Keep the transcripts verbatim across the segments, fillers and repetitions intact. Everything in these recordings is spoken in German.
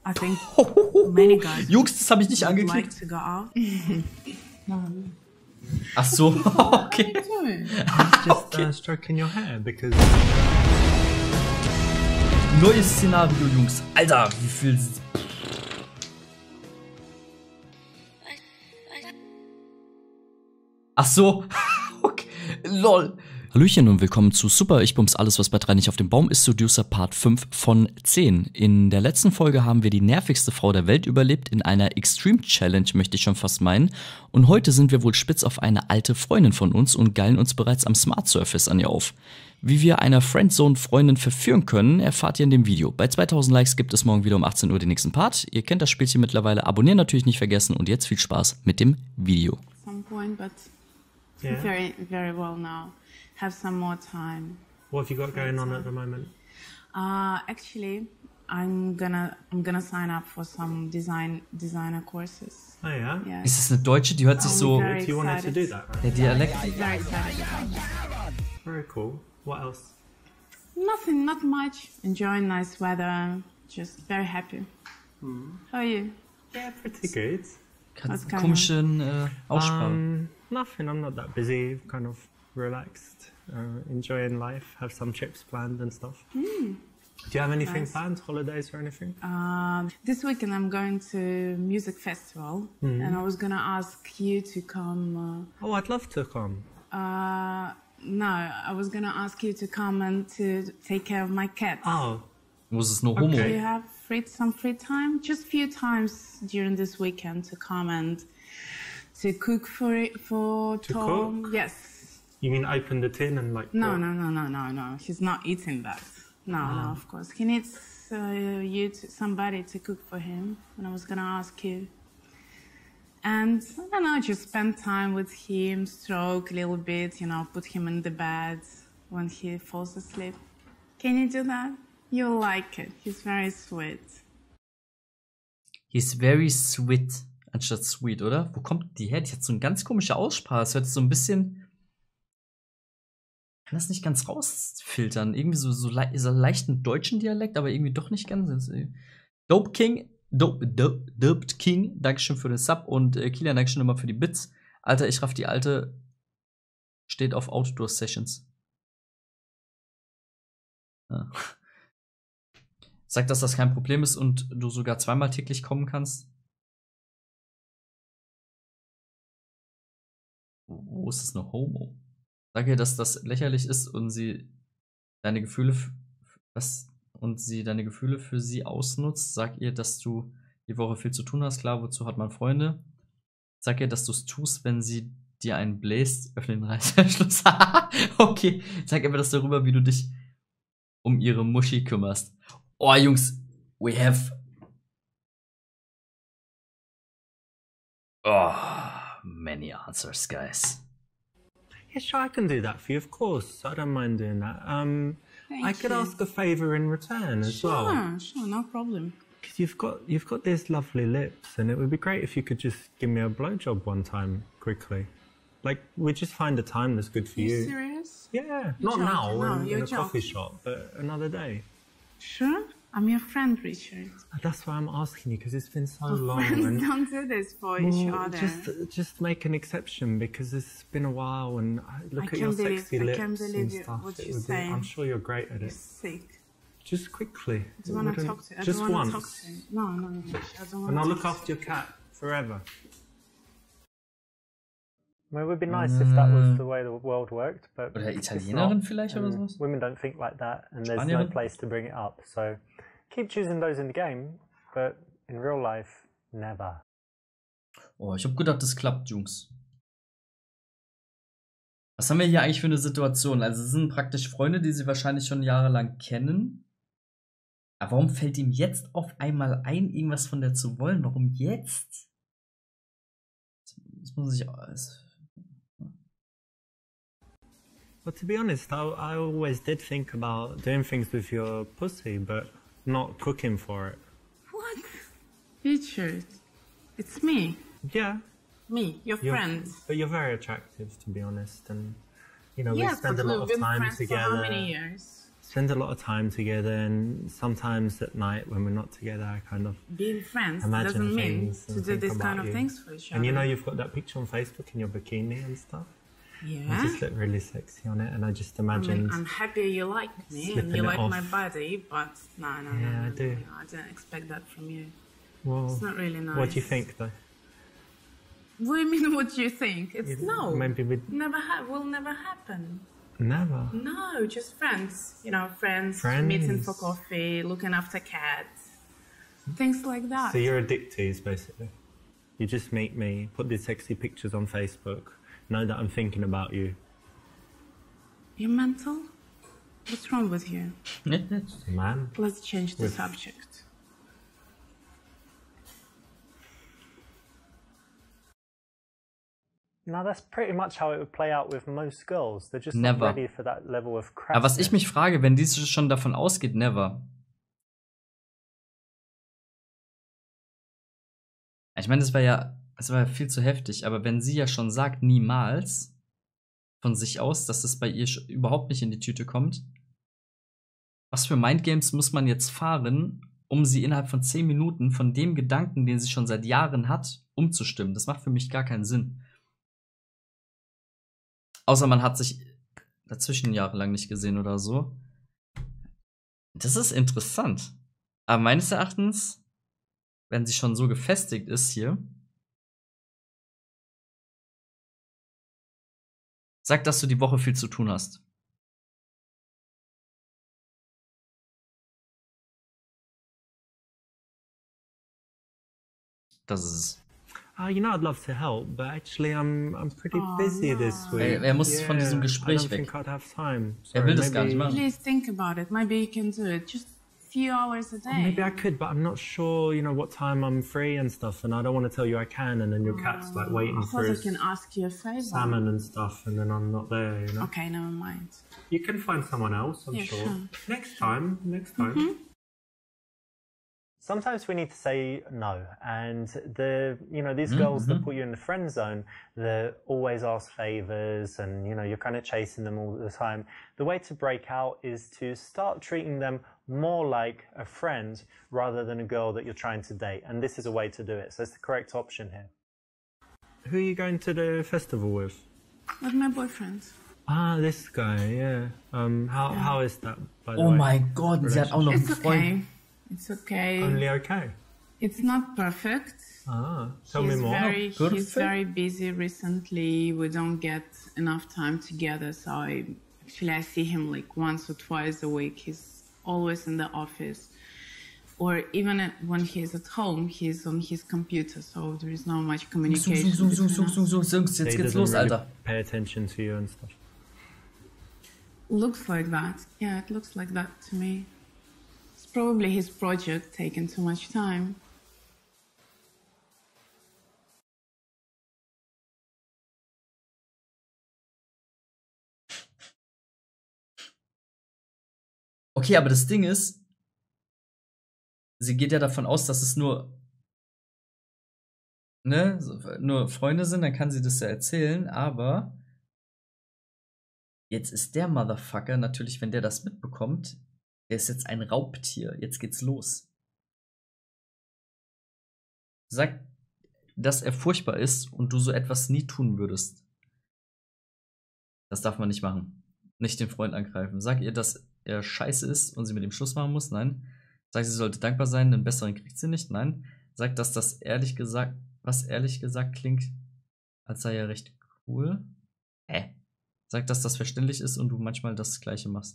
I think many guys Jungs, das habe ich nicht would like angeklickt. to go out. Ach so, okay. Just uh, stroking your hair because Neues Szenario, Jungs. Alter, wie viel... Ach so. Okay. Lol. Hallöchen und willkommen zu Super, ich bums alles, was bei drei nicht auf dem Baum ist, Seducer Part fünf von zehn. In der letzten Folge haben wir die nervigste Frau der Welt überlebt, in einer Extreme Challenge, möchte ich schon fast meinen. Und heute sind wir wohl spitz auf eine alte Freundin von uns und geilen uns bereits am Smart Surface an ihr auf. Wie wir einer Friendzone-Freundin verführen können, erfahrt ihr in dem Video. Bei zweitausend Likes gibt es morgen wieder um achtzehn Uhr den nächsten Part. Ihr kennt das Spielchen mittlerweile, abonnieren natürlich nicht vergessen und jetzt viel Spaß mit dem Video. Some point, but Yeah. very, very well now. Have some more time. What have you got going on at the moment? Uh, actually, I'm gonna I'm gonna sign up for some design designer courses. Oh yeah? Yeah. Ist es eine Deutsche, die hört sich I'm so... very If you wanted to do excited. that, right? Der Dialekt... I'm very excited about that. Very cool. What else? Nothing, not much. Enjoying nice weather. Just very happy. How are you? Yeah, pretty good. Was kann komischen äh, Aussprache. Um, nothing. I'm not that busy. Kind of relaxed, uh, enjoying life. Have some trips planned and stuff. Do you have anything Nice. planned? Holidays or anything? Um, this weekend I'm going to music festival, and I was gonna ask you to come. Oh, I'd love to come. Uh, uh, no, I was gonna ask you to come and to take care of my cats. Oh, Wo ist es nur Homo? Do Okay. you have free, some free time? Just few times during this weekend to come and to cook for it, for To Tom. cook? Yes. you mean open the tin and like? No, what? no, no, no, no, no. He's not eating that. No, no, of course. He needs uh, you, to, somebody to cook for him. And I was gonna ask you. And I don't know, just spend time with him, stroke a little bit, you know, put him in the bed when he falls asleep. Can you do that? You'll like it. He's very sweet. He's very sweet, anstatt sweet, oder? Wo kommt die her? Die hat so eine ganz komische Aussprache. Es hört sich so ein bisschen... Ich kann das nicht ganz rausfiltern. Irgendwie so, so, le so leichten deutschen Dialekt, aber irgendwie doch nicht ganz. Dope King, Dope, Dope, Doped King, Dankeschön für den Sub und äh, Kilian, Dankeschön nochmal für die Bits. Alter, ich raff die Alte, steht auf Outdoor-Sessions. Ja. Sag, dass das kein Problem ist und du sogar zweimal täglich kommen kannst. Wo ist es noch Homo? Sag ihr, dass das lächerlich ist und sie deine Gefühle f- was und sie deine Gefühle für sie ausnutzt. Sag ihr, dass du die Woche viel zu tun hast. Klar, wozu hat man Freunde? Sag ihr, dass du es tust, wenn sie dir einen bläst. Öffne den Reißverschluss. Okay. Sag ihr mir das darüber, wie du dich um ihre Muschi kümmerst. Oh, Jungs, we have. Oh, many answers, guys. Yeah, sure, I can do that for you, of course. I don't mind doing that. Um, I Thank could you. ask a favour in return as well. Sure, sure, no problem. Because you've got you've got these lovely lips, and it would be great if you could just give me a blowjob one time quickly. Like we just find a time that's good for You you. serious? Yeah, You're not now joking. No, in, you're in a coffee joking. shop, but another day. Sure? I'm your friend, Richard. That's why I'm asking you because it's been so Our long. friends And don't do this for each Well, other. just just make an exception because it's been a while, and I- look I at your can't believe- sexy I lips can't believe and you- stuff. what It you're would be, saying. I'm sure you're great at You're it. sick. Just quickly. I It don't want to wouldn't- talk to you. I Just don't want once. to talk to you. No, no, no. I don't want And I'll to look talk after your cat forever. Well, it would be nice if that was the way the world worked, but Oder it's Italienerin not, vielleicht oder and sowas? women don't think like that, and there's no Spanierin? place to bring it up. So keep choosing those in the game, but in real life, never. Oh, ich hab gedacht, das klappt, Jungs. Was haben wir hier eigentlich für eine Situation? Also, es sind praktisch Freunde, die sie wahrscheinlich schon jahrelang kennen. Aber warum fällt ihm jetzt auf einmal ein, irgendwas von der zu wollen? Warum jetzt? Das muss ich. Das Well, to be honest, I, I always did think about doing things with your pussy, but not cooking for it. What? Richard, it's me. Yeah, Me, your you're, friend. but you're very attractive, to be honest, and you know we Yes, spend but a lot we've of been time friends together. for how many years? spend a lot of time together, and sometimes at night when we're not together, I kind of Being friends imagine doesn't mean things to and do think this about kind of you. things for each other. And you know, you've got that picture on Facebook in your bikini and stuff. You Yeah. just look really sexy on it, and I just I mean, imagined. I'm happy you like me and Slipping you it like my off. body, but no, no, Yeah, no, I no, do. no, no, I didn't expect that from you. Well, It's not really nice. what do you think, though? What do you mean? What do you think? It's You- no. maybe we- never ha- will never happen. Never. No, just friends. You know, friends, Friends. meeting for coffee, looking after cats, things like that. So you're a dick tease, basically. You just meet me, put these sexy pictures on Facebook, know that I'm thinking about you. You're mental? What's wrong with you? Man. Let's change the With- subject. Now that's pretty much how it would play out with most girls. They're just Never. not ready for that level of crassness. Aber was ich mich frage, wenn diese schon davon ausgeht, never. Ich meine, das war ja, das war ja viel zu heftig, aber wenn sie ja schon sagt, niemals von sich aus, dass es bei ihr sch- überhaupt nicht in die Tüte kommt, was für Mindgames muss man jetzt fahren, um sie innerhalb von zehn Minuten von dem Gedanken, den sie schon seit Jahren hat, umzustimmen? Das macht für mich gar keinen Sinn. Außer man hat sich dazwischen jahrelang nicht gesehen oder so. Das ist interessant. Aber meines Erachtens, wenn sie schon so gefestigt ist hier, sag, dass du die Woche viel zu tun hast. Das ist es. Oh, you know, I'd love to help, but actually, I'm I'm pretty busy this week. Er- er muss von diesem Gespräch I don't weg. think I'd have time. Er will das gar nicht maybe- machen. Please think about it. Maybe you can do it. Just a few hours a day. Maybe I could, but I'm not sure, you know, what time I'm free and stuff, and I don't want to tell you I can, and then your cat's like waiting I for thought I his can ask you a favor. salmon and stuff, and then I'm not there, you know. Okay, never mind. You can find someone else, I'm Yeah, sure. sure. Next time, next time. Sometimes we need to say no, and the you know these girls that put you in the friend zone, that always ask favors, and you know you're kind of chasing them all the time. The way to break out is to start treating them more like a friend rather than a girl that you're trying to date, and this is a way to do it. So it's the correct option here. Who are you going to the festival with? With my boyfriend. Ah, this guy, yeah. Um, how how is that, by the Oh way? mein Gott, sie hat auch noch einen It's Freund. okay. It's okay. Only okay. It's not perfect. Ah, tell he's me more. Very, Good he's fit. very busy recently. We don't get enough time together. So I actually I see him like once or twice a week. He's always in the office, or even at, when he's at home, he's on his computer. So there is not much Jungs, communication. Jungs, Jungs, Jungs, between Jungs, us. Jungs, Jungs, jetzt He geht's doesn't los, really Alter. pay attention to you and stuff. Looks like that. Yeah, it looks like that to me. It's probably his project taking too much time. Okay, aber das Ding ist, sie geht ja davon aus, dass es nur, ne, so- nur Freunde sind, dann kann sie das ja erzählen, aber jetzt ist der Motherfucker natürlich, wenn der das mitbekommt, der ist jetzt ein Raubtier. Jetzt geht's los. Sag, dass er furchtbar ist und du so etwas nie tun würdest. Das darf man nicht machen. Nicht den Freund angreifen. Sag ihr, dass er scheiße ist und sie mit ihm Schluss machen muss. Nein. Sag, sie sollte dankbar sein, einen besseren kriegt sie nicht. Nein. Sag, dass das ehrlich gesagt, was ehrlich gesagt klingt, als sei er recht cool. Hä? Sag, dass das verständlich ist und du manchmal das Gleiche machst.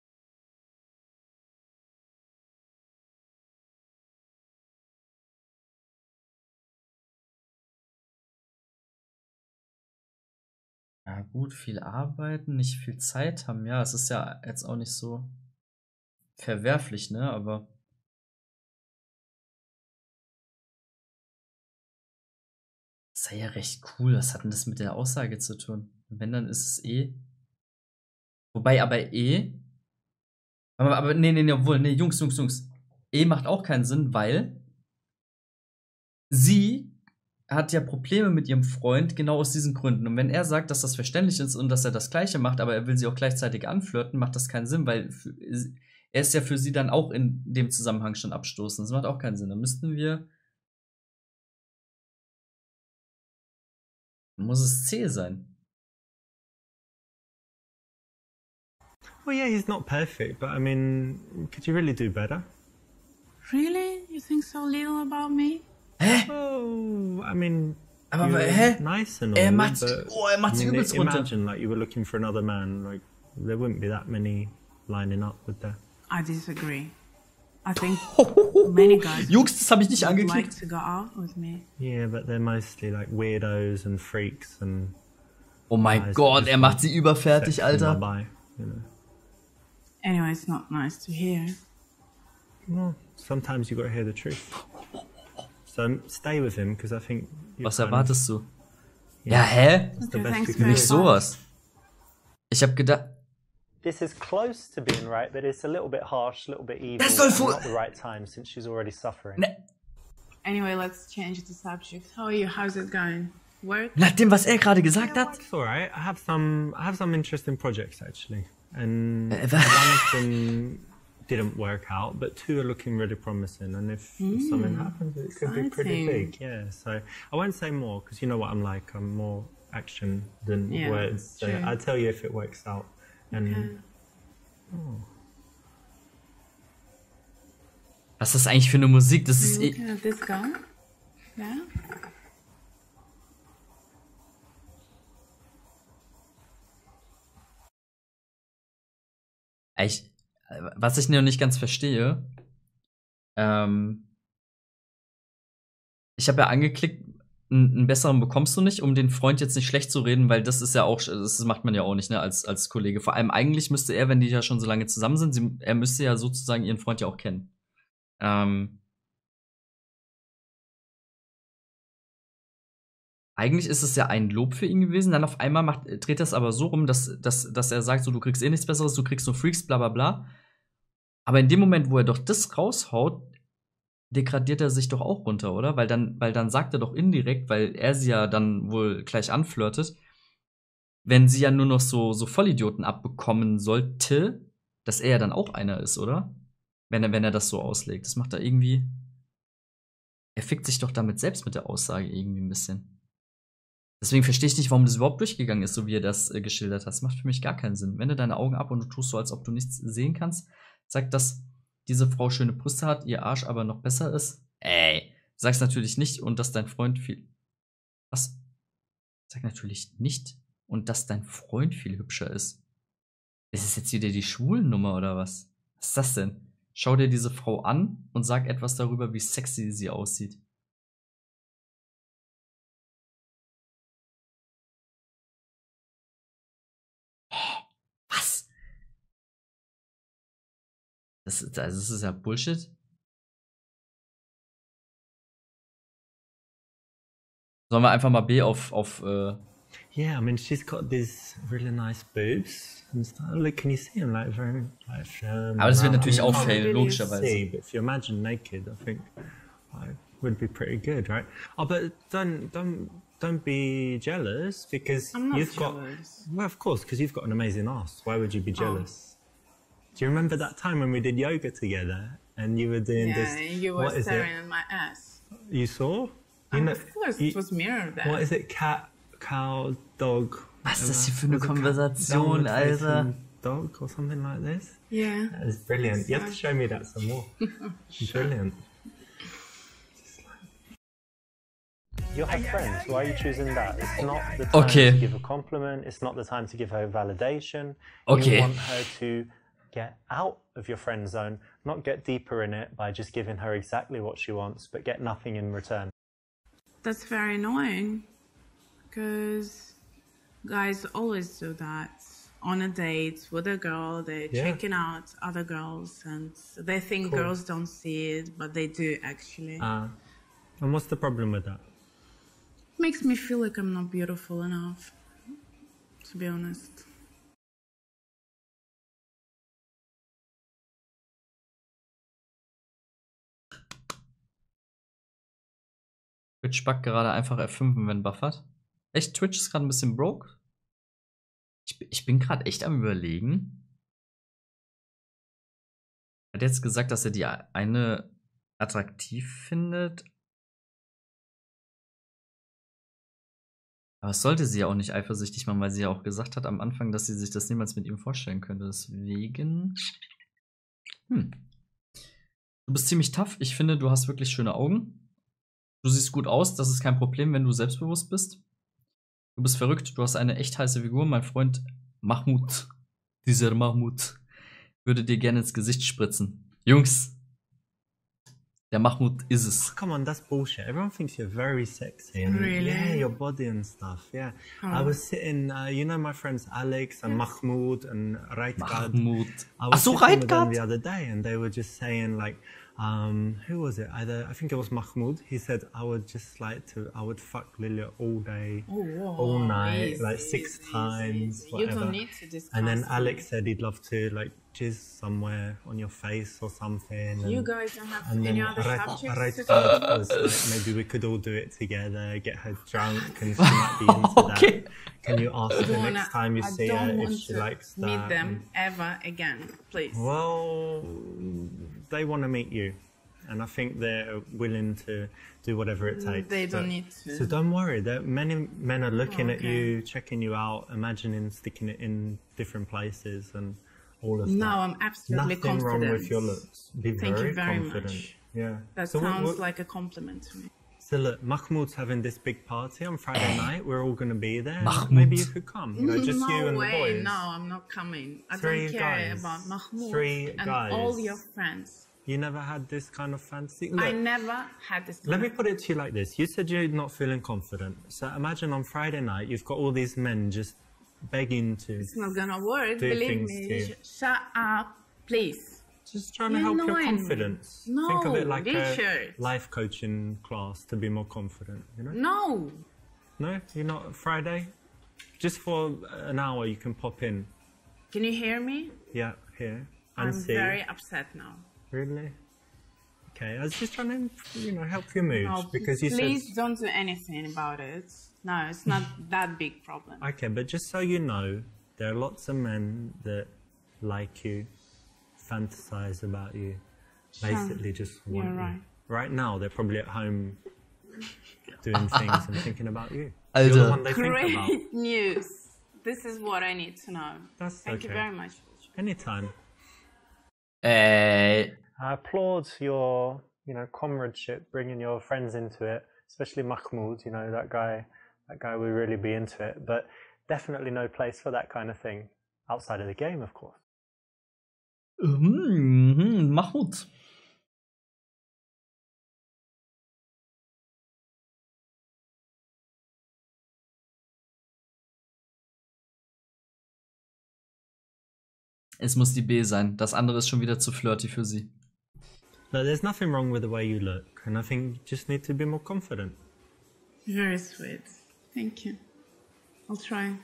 Ja, gut, viel arbeiten, nicht viel Zeit haben. Ja, es ist ja jetzt auch nicht so verwerflich, ne? Aber das sei ja recht cool. Was hat denn das mit der Aussage zu tun? Wenn, dann ist es eh. Wobei aber eh. Aber, aber nee, nee, nee, obwohl, nee, Jungs, Jungs, Jungs. Eh macht auch keinen Sinn, weil sie hat ja Probleme mit ihrem Freund, genau aus diesen Gründen. Und wenn er sagt, dass das verständlich ist und dass er das Gleiche macht, aber er will sie auch gleichzeitig anflirten, macht das keinen Sinn, weil für, er ist ja für sie dann auch in dem Zusammenhang schon abstoßen. Das macht auch keinen Sinn. Dann müssten wir. Muss es C sein. Well, yeah, he's not perfect, but I mean, could you really do better? Really? You think so little about me? Hä? Oh, I mean, Aber you're hä? nice and all, Er macht, but oh, er macht I sie mean, übelst runter. imagine like you were looking for another man, like there wouldn't be that many lining up, would there? I disagree. I think many guys Jungs, das habe ich nicht would like angeklickt. to go out with me. Yeah, but they're mostly like weirdos and freaks and Oh mein guys Gott, that er just macht want sie überfertig, sex and Alter. bye-bye, you know. Anyway, it's not nice to hear. Well, sometimes you got to hear the truth. So stay with him because I think. you Was kind of- erwartest du? Ja, hä? the Okay, best thanks you can very Nicht do. much. sowas. Ich habe gedacht. This is close to being right, but it's a little bit harsh, a little bit evil, Das soll and fu- not the right time since she's already suffering. Ne, Anyway, let's change the subject. How are you? How's it going? Work? nach dem, was er gerade gesagt hat. It's all right. I have some. I have some interesting projects actually, and Uh, one of them didn't work out, but two are looking really promising. And if, if something happens, it could be pretty exciting. big. Yeah. So I won't say more because you know what I'm like. I'm more action than Yeah, words. So true. I'll tell you if it works out. And Okay. Was ist das eigentlich für eine Musik? Das ist. You looking at this guy? Yeah? Ich, was ich noch nicht ganz verstehe, ähm, ich habe ja angeklickt, einen einen besseren bekommst du nicht, um den Freund jetzt nicht schlecht zu reden, weil das ist ja auch, das macht man ja auch nicht, ne, als, als Kollege. Vor allem eigentlich müsste er, wenn die ja schon so lange zusammen sind, sie, er müsste ja sozusagen ihren Freund ja auch kennen. Ähm, eigentlich ist es ja ein Lob für ihn gewesen, dann auf einmal macht, dreht er es aber so rum, dass, dass, dass er sagt, so, du kriegst eh nichts Besseres, du kriegst nur Freaks, bla bla bla. Aber in dem Moment, wo er doch das raushaut, degradiert er sich doch auch runter, oder? Weil dann, weil dann sagt er doch indirekt, weil er sie ja dann wohl gleich anflirtet, wenn sie ja nur noch so, so Vollidioten abbekommen sollte, dass er ja dann auch einer ist, oder? Wenn er, wenn er das so auslegt. Das macht er irgendwie. Er fickt sich doch damit selbst mit der Aussage irgendwie ein bisschen. Deswegen verstehe ich nicht, warum das überhaupt durchgegangen ist, so wie er das äh, geschildert hat. Das macht für mich gar keinen Sinn. Wende deine Augen ab und du tust so, als ob du nichts sehen kannst. Sag, dass diese Frau schöne Brüste hat, ihr Arsch aber noch besser ist. Ey, sag's natürlich nicht und dass dein Freund viel. Was? Sag natürlich nicht und dass dein Freund viel hübscher ist. Ist es jetzt wieder die Schwulennummer oder was? Was ist das denn? Schau dir diese Frau an und sag etwas darüber, wie sexy sie aussieht. Was? Das ist, also das ist ja Bullshit. Sollen wir einfach mal B auf, auf äh, yeah, I mean, she's got these really nice boobs and stuff. Look, can you see them? Like very, like firm. Aber das wird round. natürlich I mean, I can't auffällen, really logischerweise. see, but if you imagine naked, I think like, would be pretty good, right? Oh, but don't don't don't be jealous because I'm not you've jealous. got. Well, of course, because you've got an amazing ass. Why would you be jealous? Do you remember that time when we did yoga together and you were doing Yeah, this? and you were what is staring it? at my ass. You saw? You Um, know, of course, you- it was mirrored there. What is it? Cat, cow, dog. Was ist das whatever. hier für eine Was it cat, Konversation, downward Alter? facing Dog or something like this. Yeah. That is brilliant. You have to show me that some more. Brilliant. You're her friends. Why are you choosing that? It's not the time Okay. to give a compliment. It's not the time to give her validation. Okay. You want her to get out of your friend zone, not get deeper in it by just giving her exactly what she wants, but get nothing in return. That's very annoying. Because guys always do that. On a date with a girl, they're Yeah. checking out other girls and they think Cool. girls don't see it, but they do actually. Uh, and what's the problem with that? Makes me feel like I'm not beautiful enough, to be honest. Twitch backt gerade einfach F fünf, wenn buffert. Echt, Twitch ist gerade ein bisschen broke? Ich, ich bin gerade echt am Überlegen. Er hat jetzt gesagt, dass er die eine attraktiv findet. Aber es sollte sie ja auch nicht eifersüchtig machen, weil sie ja auch gesagt hat am Anfang, dass sie sich das niemals mit ihm vorstellen könnte. Deswegen. Hm. Du bist ziemlich tough. Ich finde, du hast wirklich schöne Augen. Du siehst gut aus. Das ist kein Problem, wenn du selbstbewusst bist. Du bist verrückt. Du hast eine echt heiße Figur. Mein Freund Mahmoud, dieser Mahmoud, würde dir gerne ins Gesicht spritzen. Jungs, der Mahmoud ist es. Come on, that's bullshit. Everyone thinks you're very sexy. And Really? Yeah, your body and stuff. Yeah. Oh. I was sitting, uh, you know, my friends Alex and Mahmoud and Raitgad. Mahmoud. I Ach was so, sitting with them Raitgad? the other day, and they were just saying like, um, who was it? Either I think it was Mahmoud. He said I would just like to, I would fuck Lilia all day, Oh, whoa. all night, Easy, like six easy, times, easy. whatever. You don't need to discuss. And then it. Alex said he'd love to like jizz somewhere on your face or something. You and- guys don't have and any then other Rat- subjects to Raitgad talk was like, maybe we could all do it together, get her drunk, and she might be into Okay. that. Can you ask I her don't next wanna- time you I see don't her if want she to likes that? meet them ever again, please. Well, they want to meet you, and I think they're willing to do whatever it takes. They don't but- need to. So don't worry. There, many men are looking at Okay. you, checking you out, imagining sticking it in different places, and all of No, that. I'm absolutely Nothing confident. wrong with your looks. Be Thank you very, very confident. much. Yeah. That So what- sounds what- like a compliment to me. So look, Mahmoud's having this big party on Friday night. We're all going to be there. Mahmoud. Maybe you could come. You know, just no you and way, the boys. no, I'm not coming. I Three don't care guys. about Mahmoud Three and guys. all your friends. You never had this kind of fantasy. I Look, never had this. let me kind put it to you like this. You said you're not feeling confident. So imagine on Friday night, you've got all these men just begging to, It's not gonna work. Do Believe things me. to you. Sh- shut up, please. just trying to You're help your annoying me. confidence. No, Think of it like Richard. a life coaching class to be more confident, you know? No. No, you're not Friday? Just for an hour you can pop in. Can you hear me? Yeah, here. And I'm see. very upset now. Really? Okay, I was just trying to, you know, help your mood No, because you please said. don't do anything about it. No, it's not that big problem. Okay, but just so you know, there are lots of men that like you, fantasize about you, basically just want You're you. right. Right now, they're probably at home doing things and thinking about you. You're the Alter. one they think about. Great news. This is what I need to know. That's Thank you okay. very much. Anytime. Ey. I applaud your, you know, comradeship, bringing your friends into it, especially Mahmoud. You know, that guy, that guy would really be into it. But definitely no place for that kind of thing outside of the game, of course. Mhm, Mahmoud. Es muss die B sein. Das andere ist schon wieder zu flirty für sie. Look, there's nothing wrong with the way you look, and I think you just need to be more confident. Very sweet. Thank you. I'll try.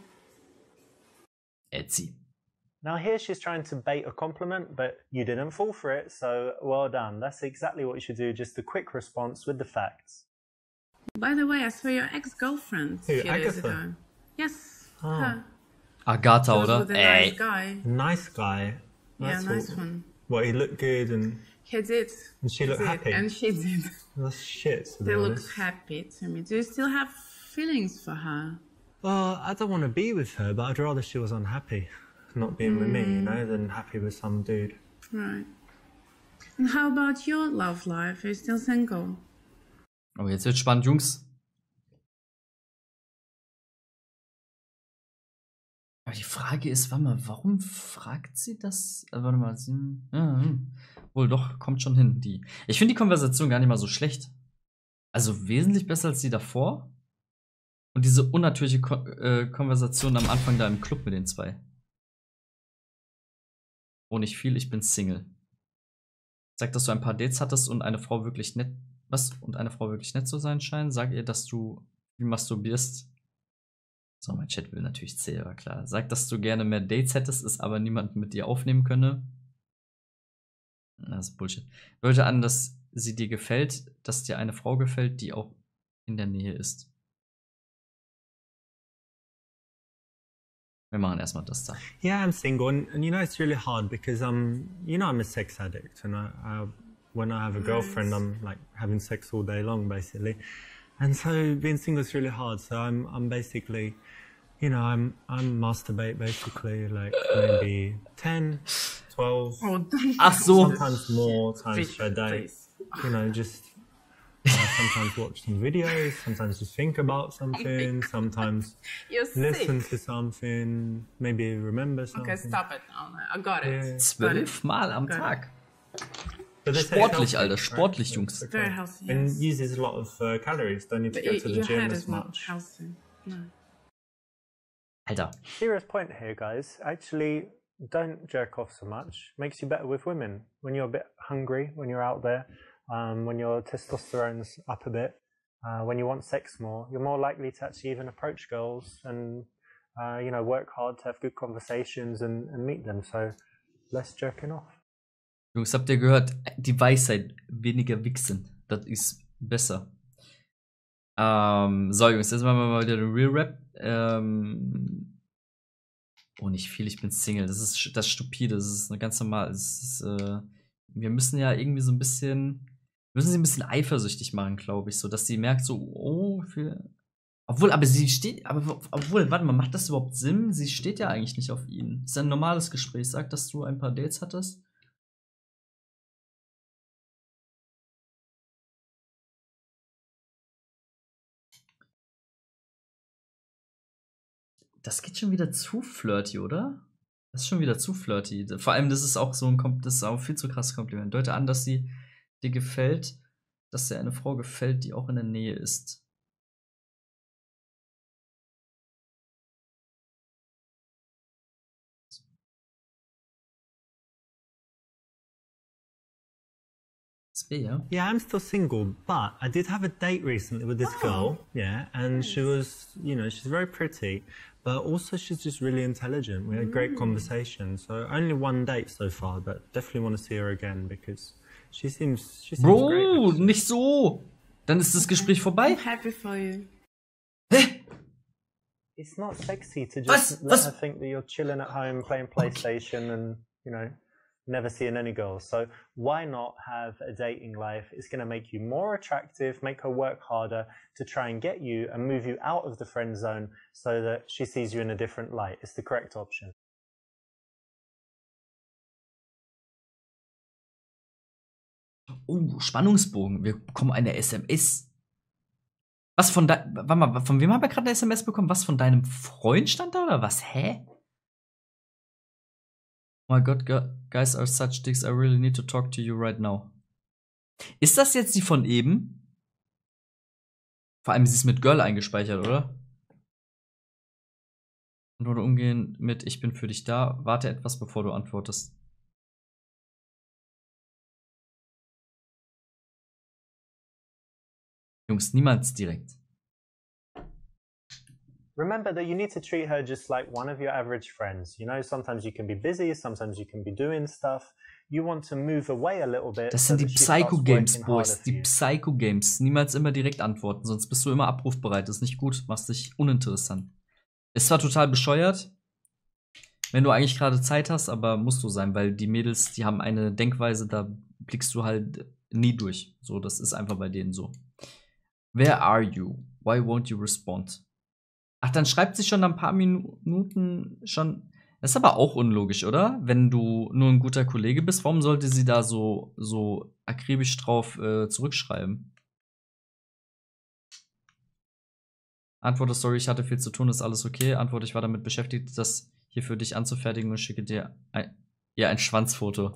Etsy. Now here she's trying to bait a compliment, but you didn't fall for it, so well done. That's exactly what you should do, just a quick response with the facts. By the way, I saw your ex-girlfriend a Who, few days Agatha? ago. Yes, Oh. her. Agatha, She was oder? with a nice Ey. guy. Nice guy. Yeah, That's nice what, one. What, he looked good and He did. And she He looked did, happy? And she did. that's shit, to be They look honest. happy to me. Do you still have feelings for her? Well, I don't want to be with her, but I'd rather she was unhappy not being with me, you know, than happy with some dude. Right. And how about your love life? Are you still single? Oh, jetzt wird spannend, Jungs. Aber die Frage ist, warte mal, warum fragt sie das? Äh, warte mal, sie, ja, hm. Wohl doch, kommt schon hin, die. Ich finde die Konversation gar nicht mal so schlecht. Also wesentlich besser als die davor. Und diese unnatürliche Ko äh, Konversation am Anfang da im Club mit den zwei. Oh, nicht viel, ich bin Single. Sag, dass du ein paar Dates hattest und eine Frau wirklich nett, was? Und eine Frau wirklich nett zu sein scheint. Sag ihr, dass du viel masturbierst. So, mein Chat will natürlich zählen, war klar. Sag, dass du gerne mehr Dates hättest, ist aber niemand mit dir aufnehmen könne. Das ist Bullshit. Deute an, dass sie dir gefällt, dass dir eine Frau gefällt, die auch in der Nähe ist. Wir machen erstmal das da. Yeah, I'm single, and, and you know it's really hard because um, you know I'm a sex addict, and I, I when I have a girlfriend, I'm like having sex all day long, basically, and so being single is really hard. So I'm I'm basically, you know, I'm I'm masturbate basically like maybe ten, twelve, Oh, Ach so. sometimes more times per day. please. You know, just uh, sometimes watch some videos, sometimes just think about something, sometimes You're listen sick. to something, maybe remember something. Okay, stop it now. I got it. Yeah. Zwölf Mal am Geil. Tag. But they say it's Sportlich, healthy, Alter, right? sportlich, It's Jungs. okay. Very healthy, And yes. uses a lot of uh, calories. Don't need to But go y- to the your gym head as is not much. healthy. No. Alter. Serious point here, guys. Actually, don't jerk off so much. Makes you better with women. When you're a bit hungry, when you're out there, um, when your testosterone's up a bit, uh, when you want sex more, you're more likely to actually even approach girls and, uh, you know, work hard to have good conversations and, and meet them. So, less jerking off. Jungs, habt ihr gehört? Die Weisheit, weniger wichsen. Das ist besser. Ähm, so, Jungs, jetzt machen wir mal wieder den Real Rap. Ähm, oh, nicht viel, ich bin Single. Das ist das ist stupide, das ist eine ganz normal. Das ist, äh, wir müssen ja irgendwie so ein bisschen, wir müssen sie ein bisschen eifersüchtig machen, glaube ich, so, dass sie merkt, so, oh, für. Obwohl, aber sie steht, aber obwohl, warte mal, macht das überhaupt Sinn? Sie steht ja eigentlich nicht auf ihn. Das ist ein normales Gespräch. Sag, dass du ein paar Dates hattest. Das geht schon wieder zu flirty, oder? Das ist schon wieder zu flirty. Vor allem, das ist auch so ein Kom das ist auch viel zu krasses Kompliment. Deute an, dass sie dir gefällt, dass dir eine Frau gefällt, die auch in der Nähe ist. Yeah. Yeah, I'm still single, but I did have a date recently with this girl. Yeah, and she was, you know, she's very pretty, but also she's just really intelligent. We had great conversation. So only one date so far, but definitely want to see her again because she seems, she seems Bro, great. actually. nicht so. Dann ist das Gespräch vorbei. I'm happy for you. Hä? It's not sexy to Was? just let Was? her think that you're chilling at home playing PlayStation and, you know, never seeing any girls. So why not have a dating life? It's going to make you more attractive, make her work harder to try and get you and move you out of the friend zone so that she sees you in a different light. It's the correct option. Oh, Spannungsbogen. Wir bekommen eine S M S. Was von de Warte mal, von wem haben wir gerade eine S M S bekommen? Was von deinem Freund stand da oder was? Hä? Oh my god, guys are such dicks. I really need to talk to you right now. Ist das jetzt die von eben? Vor allem, sie ist mit Girl eingespeichert, oder? Und oder umgehen mit Ich bin für dich da. Warte etwas, bevor du antwortest. Jungs, niemals direkt. Remember that you need to treat her just like one of your average friends. You know, sometimes you can be busy, sometimes you can be doing stuff. You want to move away a little bit. Das so sind die that she starts Psycho-Games, working Boys. harder for Die you. Psycho-Games. Niemals immer direkt antworten, sonst bist du immer abrufbereit. Das ist nicht gut. Machst dich uninteressant. Ist zwar total bescheuert, wenn du eigentlich gerade Zeit hast, aber musst du sein, weil die Mädels, die haben eine Denkweise, da blickst du halt nie durch. So, das ist einfach bei denen so. Where are you? Why won't you respond? Ach, dann schreibt sie schon nach ein paar Minuten schon. Das ist aber auch unlogisch, oder? Wenn du nur ein guter Kollege bist, warum sollte sie da so, so akribisch drauf äh, zurückschreiben? Antworte, sorry, ich hatte viel zu tun, ist alles okay. Antworte, ich war damit beschäftigt, das hier für dich anzufertigen und schicke dir ein, ja, ein Schwanzfoto.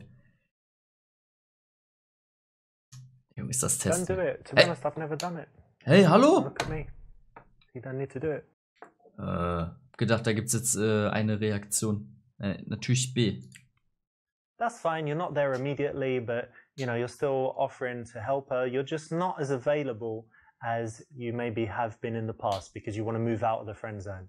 Junge, ist das Don't testen. do it. To be Hey. honest, I've never done it. Hey, hallo? Look at me. You don't need to do it. Äh, gedacht, da gibt's jetzt äh, eine Reaktion. Äh, natürlich B. That's fine. You're not there immediately, but you know you're still offering to help her. You're just not as available as you maybe have been in the past because you want to move out of the friend zone.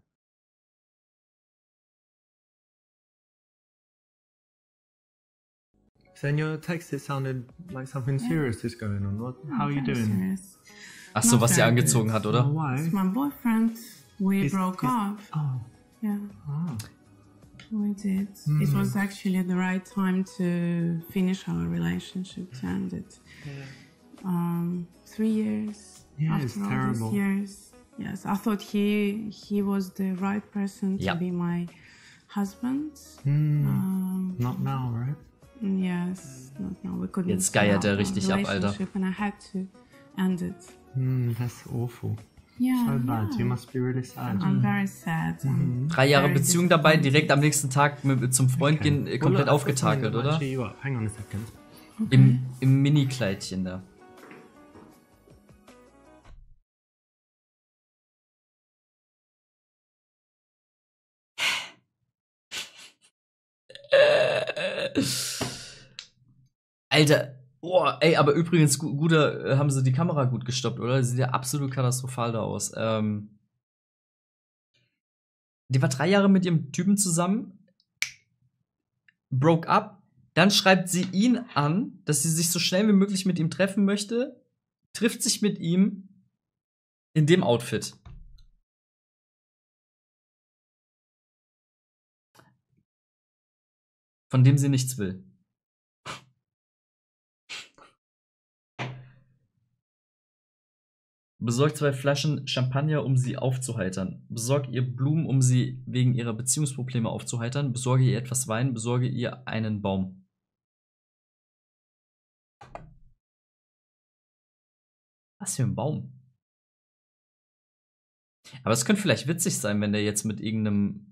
So in your text, it sounded like something serious is going on. What? How are you Very doing? serious. Ach so, Not was sie very angezogen Oh, hat, oder? why? It's my boyfriend. We Is- broke is- off. Oh. Yeah, Oh. we did. It was actually the right time to finish our relationship, to end it. Um, three years Yeah, after it's all terrible. these years. Yes, I thought he he was the right person to Yeah. be my husband. Hmm. Um, Not now, right? yes, not now. We couldn't. Jetzt geiert er start our richtig ab, Alter. relationship, and I had to end it. Hmm, that's awful. Yeah, So bad. yeah. You must be really sad. I'm very sad. I'm Drei Jahre very Beziehung dabei, disappointed. direkt am nächsten Tag mit, zum Freund Okay. gehen, äh, Well, komplett look, I've got something aufgetakelt, that might oder? cheer you up. Hang on a second. Im, im Mini-Kleidchen da. Alter, oh, ey, aber übrigens, gu- guter, äh, haben sie die Kamera gut gestoppt, oder? Sieht ja absolut katastrophal da aus. Ähm, die war drei Jahre mit ihrem Typen zusammen, broke up, dann schreibt sie ihn an, dass sie sich so schnell wie möglich mit ihm treffen möchte, trifft sich mit ihm in dem Outfit. Von dem sie nichts will. Besorgt zwei Flaschen Champagner, um sie aufzuheitern. Besorge ihr Blumen, um sie wegen ihrer Beziehungsprobleme aufzuheitern. Besorge ihr etwas Wein. Besorge ihr einen Baum. Was für ein Baum? Aber es könnte vielleicht witzig sein, wenn der jetzt mit irgendeinem.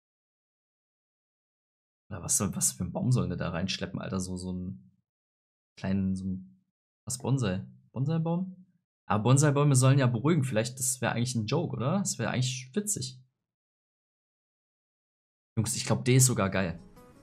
Oder was, soll- was für ein Baum soll der da reinschleppen, Alter? So, so einen kleinen. So ein, was Bonsai? Bonsai-Baum? Aber Bonsai-Bäume sollen ja beruhigen. Vielleicht, das wäre eigentlich ein Joke, oder? Das wäre eigentlich witzig. Jungs, ich glaube, der ist sogar geil.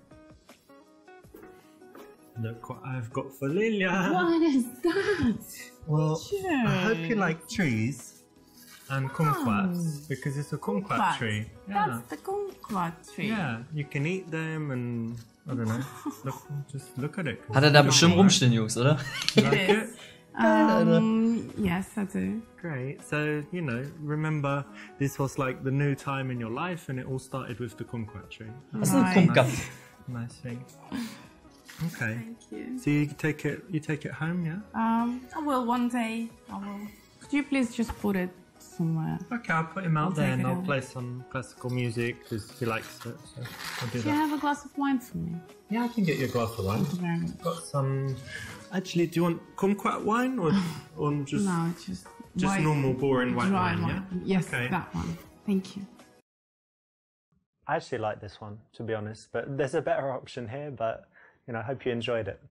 Look what I've got for Lilia. What is that? Well, Sure. I hope you like trees and kumquats because it's a kumquat Kumquat. tree. Yeah. That's the kumquat tree. Yeah, you can eat them and I don't know. Look, just look at it. Hat er da bestimmt rumstehen, Jungs, oder? You like it? Um, yes, I do. Great. So, you know, remember this was like the new time in your life and it all started with the kumquat tree. Was ist ein Right. Kumquat? Nice thing. Okay. Thank you. So you take it you take it home, yeah? Um, I will one day. I will. Could you please just put it somewhere? Okay, I'll put him out I'll there take and it I'll home. play some classical music because he likes it. So I'll do Do you that. have a glass of wine for me? Yeah, I can get you a glass of wine. Thank you very much. Got some. Actually, do you want kumquat wine or, or just No, it's just just white, normal boring white dry wine? wine. Yeah. Yes, Okay. that one. Thank you. I actually like this one, to be honest, but there's a better option here, but, you know, I hope you enjoyed it.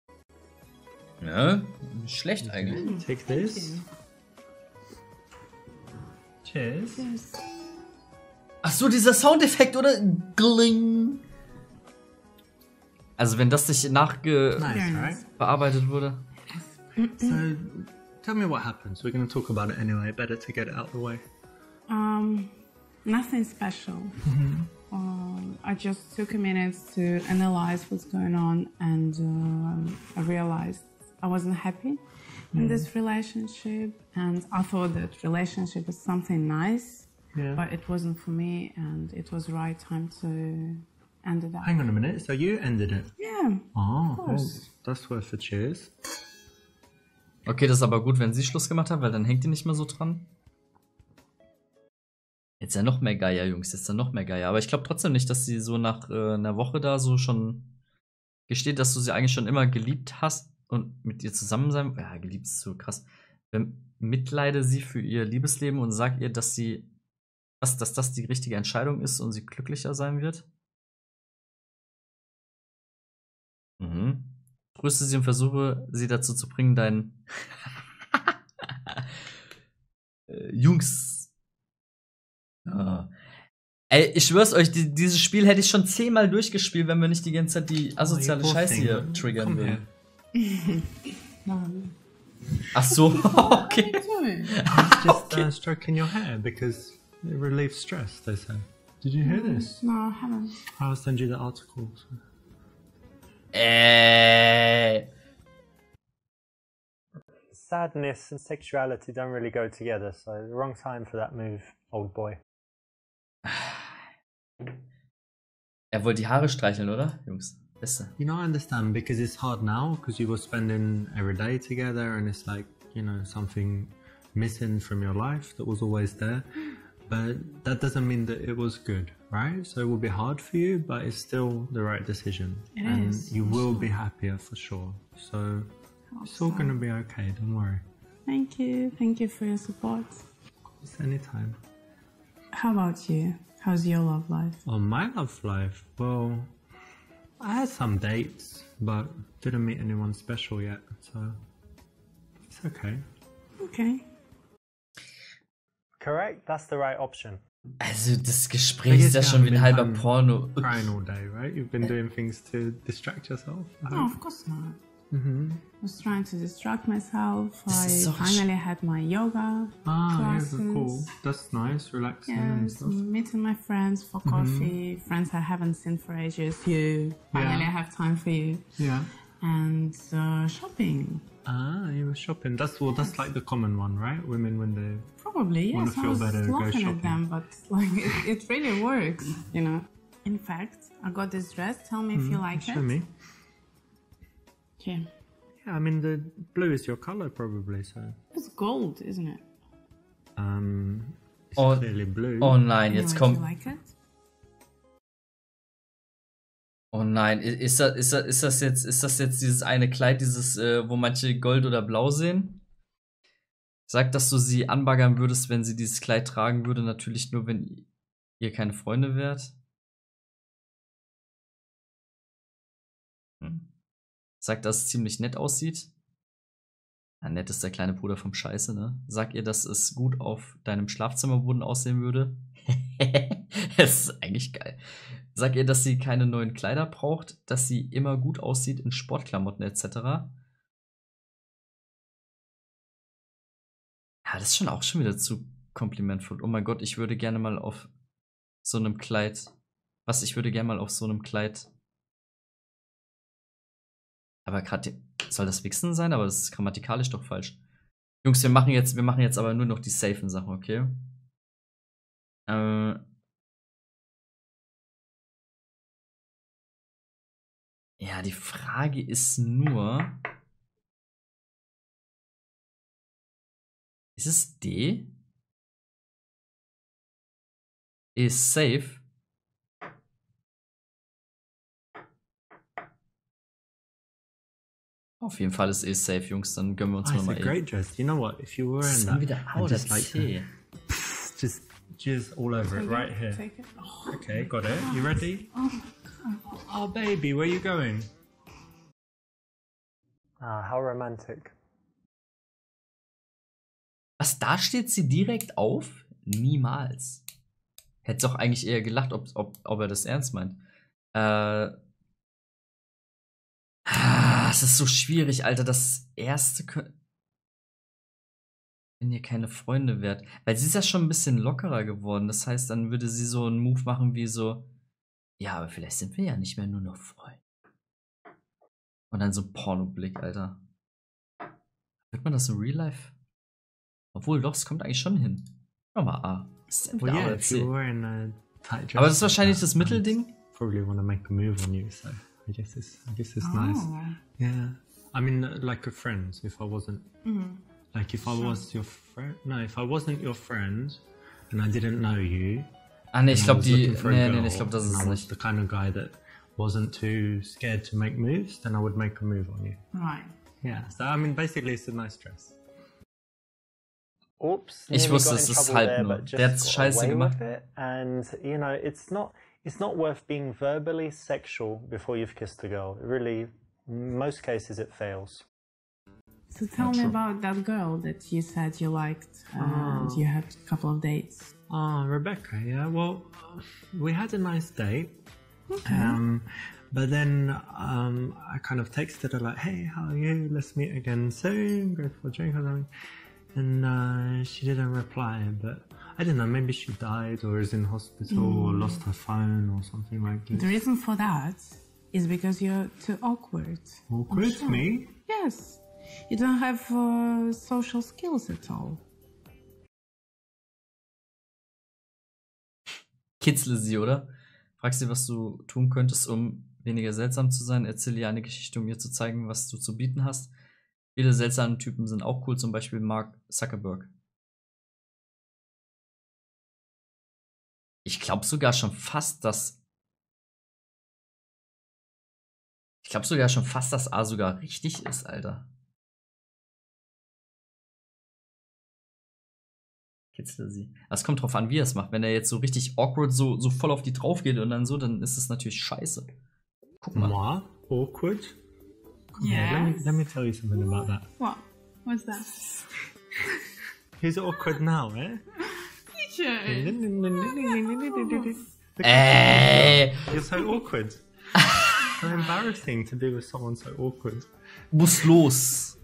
Ja, nicht schlecht eigentlich. Take this. Cheers. Yes. Ach so, dieser Soundeffekt, oder? Gling. Also, wenn das nicht nachbearbeitet Nice, right? wurde. So, tell me what happens. We're going to talk about it anyway. Better to get it out the way. Um, nothing special. Um, I just took a minute to analyze what's going on, and um, I realized I wasn't happy in this relationship, and I thought that relationship was something nice, Yeah. but it wasn't for me, and it was the right time to end it up. Hang on a minute. So you ended it? Yeah. Oh, course. that's worth a cheers. Okay, das ist aber gut, wenn sie Schluss gemacht hat, weil dann hängt die nicht mehr so dran. Jetzt ja noch mehr Geier, Jungs, jetzt ja noch mehr Geier. Aber ich glaube trotzdem nicht, dass sie so nach äh, einer Woche da so schon gesteht, dass du sie eigentlich schon immer geliebt hast und mit ihr zusammen sein. Ja, geliebt ist so krass. Mitleide sie für ihr Liebesleben und sag ihr, dass sie, dass, dass das die richtige Entscheidung ist und sie glücklicher sein wird. Mhm. Tröste sie und versuche, sie dazu zu bringen, deinen äh, Jungs. Ah. Ey, ich schwör's euch, die, dieses Spiel hätte ich schon zehnmal durchgespielt, wenn wir nicht die ganze Zeit die asoziale Oh, you poor Scheiße thing. hier triggern Come würden. here. Um, Ach so, okay. Just uh, stroking your hair because it relieves stress, they say. Did you hear this? no, I haven't. I'll send you the article. Äh. sadness and sexuality don't really go together, so the wrong time for that move, old boy. Er wollte die Haare streicheln, oder? Jungs, Beste. You know, I understand, because it's hard now, because you were spending every day together, and it's like, you know, something missing from your life that was always there. But that doesn't mean that it was good, right? So it will be hard for you, but it's still the right decision. It and is, you for will sure. be happier for sure. So it's so. all going to be okay, don't worry. Thank you. Thank you for your support. It's anytime. How about you? How's your love life? Oh, my love life? Well, I had some dates, but didn't meet anyone special yet, so it's okay. Okay. Correct? That's the right option. Also das Gespräch ist ja schon wie ein halber Porno. Crying all day, right? You've been doing things to distract yourself. I No, hope. of course not. Mm-hmm. I was trying to distract myself. Das I ist so finally had my yoga Ah, classes. yeah, cool. That's nice, relaxing and Yes, stuff. meeting my friends for coffee. Friends I haven't seen for ages. You. Finally, Yeah. I have time for you. Yeah. And uh, shopping. Ah, you were shopping. That's well. That's like the common one, right? Women when they. Probably, Wanna yes. I feel was better, go laughing shopping. at them, but like it, it really works, you know. In fact, I got this dress. Tell me if you like Show it. me. Yeah. Yeah, I mean the blue is your color probably, so. It's gold, isn't it? Um, it's Oh, clearly blue. Oh nein, Anyway, jetzt do kommt. you like it? Oh nein, i- ist das, ist das, ist das jetzt, ist das jetzt dieses eine Kleid, dieses, äh, wo manche Gold oder Blau sehen? Sag, dass du sie anbaggern würdest, wenn sie dieses Kleid tragen würde, natürlich nur, wenn ihr keine Freunde wärt. Hm. Sag, dass es ziemlich nett aussieht. Ja, nett ist der kleine Bruder vom Scheiße, ne? Sag ihr, dass es gut auf deinem Schlafzimmerboden aussehen würde. Das ist eigentlich geil. Sag ihr, dass sie keine neuen Kleider braucht, dass sie immer gut aussieht in Sportklamotten et cetera. Ja, das ist schon auch schon wieder zu komplimentvoll. Oh mein Gott, ich würde gerne mal auf so einem Kleid. Was, ich würde gerne mal auf so einem Kleid. Aber gerade soll das Wichsen sein? Aber das ist grammatikalisch doch falsch. Jungs, wir machen jetzt, wir machen jetzt aber nur noch die safen Sachen, okay? Äh. Ja, die Frage ist nur. Ist es D? Ist safe? Auf jeden Fall ist E safe, Jungs. Dann gönnen wir uns Oh, mal it's a mal E. great dress. You know what? If you were Das wearing ist that, wieder I'd out just at like to C. just jizz all over it right here. Take it. Oh, Okay, got it. You ready? Oh, baby, where you going? Ah, how romantic. Was, da steht sie direkt auf? Niemals. Hätte doch eigentlich eher gelacht, ob, ob, ob er das ernst meint. Äh. Ah, es ist so schwierig, Alter. Das erste. kö- Wenn ihr keine Freunde wärt. Weil sie ist ja schon ein bisschen lockerer geworden. Das heißt, dann würde sie so einen Move machen wie so. Ja, aber vielleicht sind wir ja nicht mehr nur noch Freunde. Und dann so ein Pornoblick, Alter. Wird man das im Real Life? Obwohl, doch, es kommt eigentlich schon hin. Schau mal, A. Das ist entweder Well, A yeah, oder if you were C. wearing a tight dress. Aber das ist like wahrscheinlich that, das I'd Mittelding. Probably want to make a move on you, so I guess it's, I guess it's Oh. nice. Yeah, I mean, uh, like a friend. If I wasn't, Mhm. like, if I was your friend, no, if I wasn't your friend and I didn't know you, Ah, nee, ich and I glaube, was die. looking for a Nee, girl, nee, nee, ich glaube, das ist and es I was nicht. the kind of guy that wasn't too scared to make moves, then I would make a move on you. Right. Yeah, so I mean, basically, it's a nice dress. Oops. Ich nearly wusste, got es in ist trouble halb there, nur. but just Der hat's got scheiße away gemacht. with it. And you know, it's not it's not worth being verbally sexual before you've kissed a girl. It really, in most cases, it fails. So tell me about that girl that you said you liked and you had a couple of dates. Ah, Rebecca, yeah. Well, we had a nice date. Um, but then um, I kind of texted her like, "Hey, how are you? Let's meet again soon. Go for a drink or something." And uh, she didn't reply. But I don't know. Maybe she died or is in hospital or lost her phone or something like this. The reason for that is because you're too awkward. Awkward, me? Yes. you don't have uh, social skills at all. Kitzle sie, oder? Fragst sie, was du tun könntest, um weniger seltsam zu sein. Erzähl ihr eine Geschichte, um ihr zu zeigen, was du zu bieten hast. Viele seltsame Typen sind auch cool, zum Beispiel Mark Zuckerberg. Ich glaube sogar schon fast, dass Ich glaube sogar schon fast, dass A sogar richtig ist, Alter. Kitzle sie. Es kommt drauf an, wie er es macht. Wenn er jetzt so richtig awkward so, so voll auf die drauf geht und dann so, dann ist es natürlich scheiße. Guck mal. Moi? Awkward? Come Yes. on, let me, let me tell you something about that. What? What's that? He's awkward now, eh? Teacher! Ey, You're so awkward. So embarrassing to be with someone so awkward. muss los.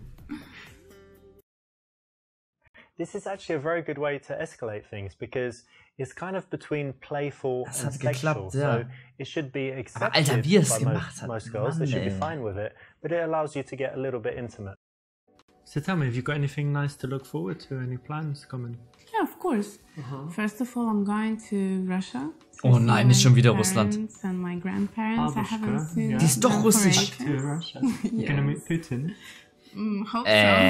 This is actually a very good way to escalate things because it's kind of between playful Das and hat sexual. geklappt, ja. So it should be accepted Alter, wie er es by gemacht most, hat. most girls. Mann, They should be ey. fine with it, but it allows you to get a little bit intimate. So tell me, have you got anything nice to look forward to? Any plans coming? Yeah, of course. First of all, I'm going to Russia. to Oh see nein, my nicht schon wieder Russland. parents And my grandparents. I Babushka, haven't seen yeah. Die ist doch them for russisch. ages. To Russia. You're gonna meet Putin? Mm, hope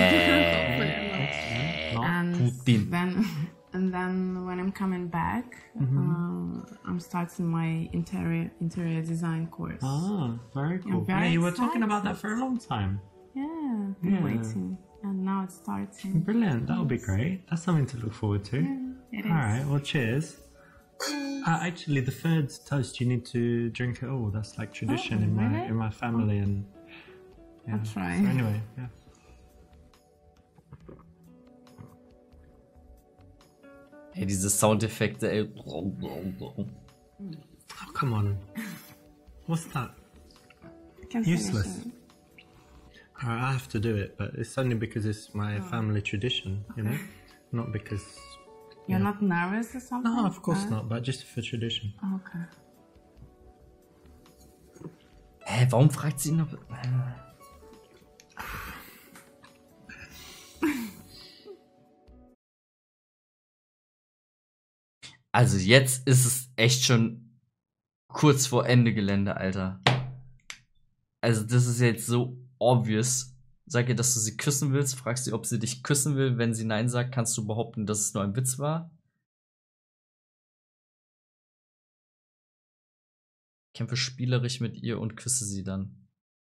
Äh, so. and Putin. then, and then when I'm coming back, uh, I'm starting my interior interior design course. Ah, very cool. I'm very yeah, you were talking excited. about that for a long time. Yeah, I'm Yeah. waiting, and now it's starting. Brilliant. That'll be great. That's something to look forward to. It All is. right. Well, cheers. Uh, actually, the third toast, you need to drink it all. That's like tradition Oh, in my really? in my family, and yeah. I'll try. So anyway, yeah. Ey, diese Soundeffekte, ey. Oh, come on. What's that? I can finish Useless. it. All right, I have to do it, but it's only because it's my family tradition, you know, not because. You're Yeah. not nervous or something? No, of course No? not, but just for tradition. Okay. Hä, warum fragt sie noch? Also jetzt ist es echt schon kurz vor Ende Gelände, Alter. Also das ist jetzt so obvious. Sag ihr, dass du sie küssen willst, fragst sie, ob sie dich küssen will. Wenn sie nein sagt, kannst du behaupten, dass es nur ein Witz war. Kämpfe spielerisch mit ihr und küsse sie dann.